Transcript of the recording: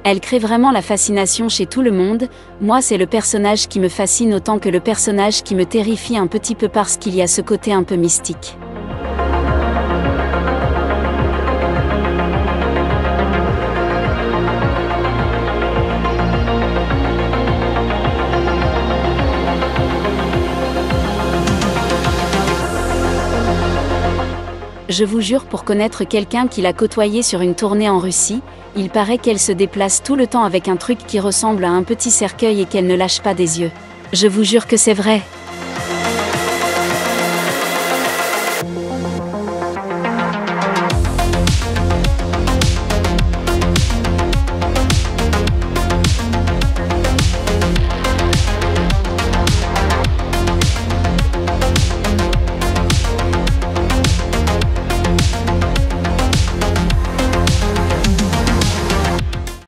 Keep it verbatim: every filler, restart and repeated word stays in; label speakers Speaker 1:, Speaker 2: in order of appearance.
Speaker 1: Elle crée vraiment la fascination chez tout le monde. Moi, c'est le personnage qui me fascine autant que le personnage qui me terrifie un petit peu parce qu'il y a ce côté un peu mystique. Je vous jure, pour connaître quelqu'un qui l'a côtoyé sur une tournée en Russie, il paraît qu'elle se déplace tout le temps avec un truc qui ressemble à un petit cercueil et qu'elle ne lâche pas des yeux. Je vous jure que c'est vrai.